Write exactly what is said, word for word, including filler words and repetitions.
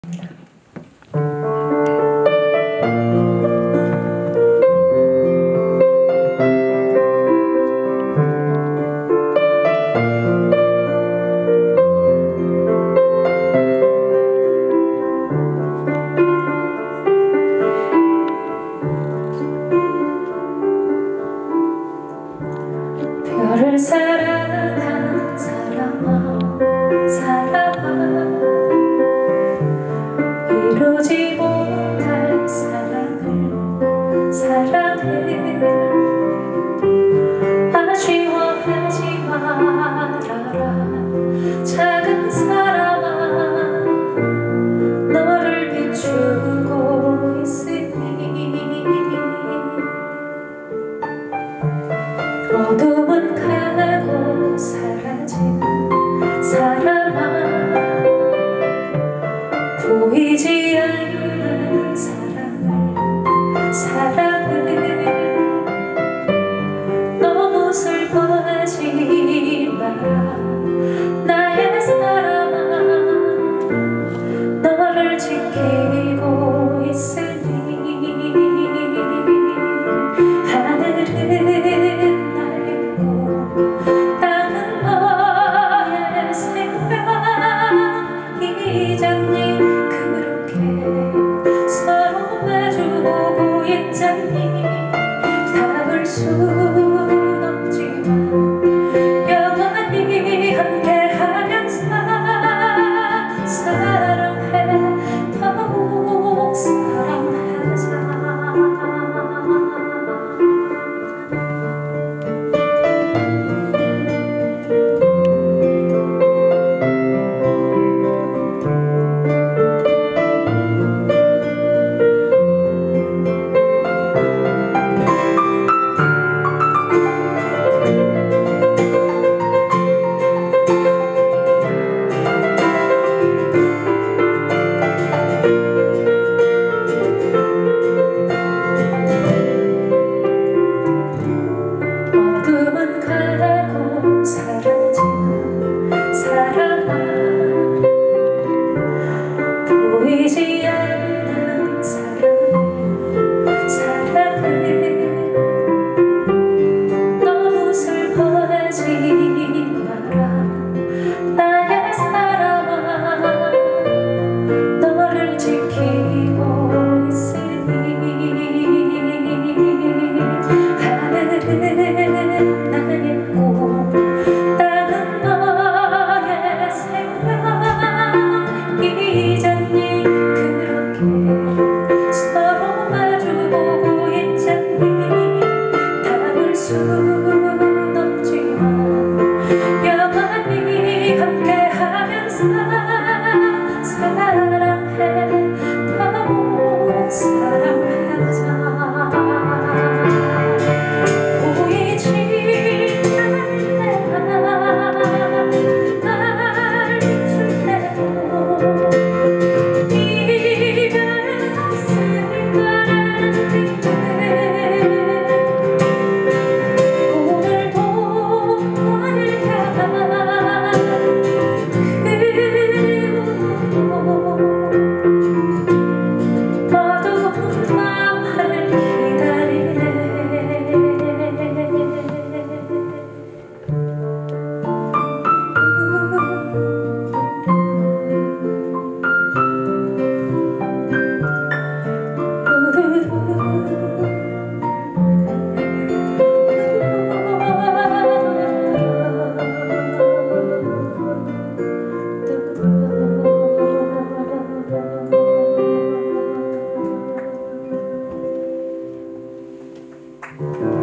별을 사랑한 사람아 사랑아 이루지 못할 사랑을 사랑해 아쉬워하지 말아라 작은 사람아 너를 비추고 있으니 어둠은 가고 사라진 사람아 보이지 않는 사랑을 사랑을 너무 슬퍼하지 마라 나의 사람아 너를 지키고 있으니 하늘은 닿을 순 없지만 영원히 함께하면서 사랑해 더욱 사랑하자 보이지 않는 사랑을 사랑을 너무 슬퍼하지 마라 나의 사랑아 너를 지키고 있으니 하늘은 나의 꿈 땅은 너의 생각 잊었니 그렇게 서로 마주보고 있잖니 닿을 순 없지만 영원히 함께하면서 사랑해 더욱 사랑하자 you.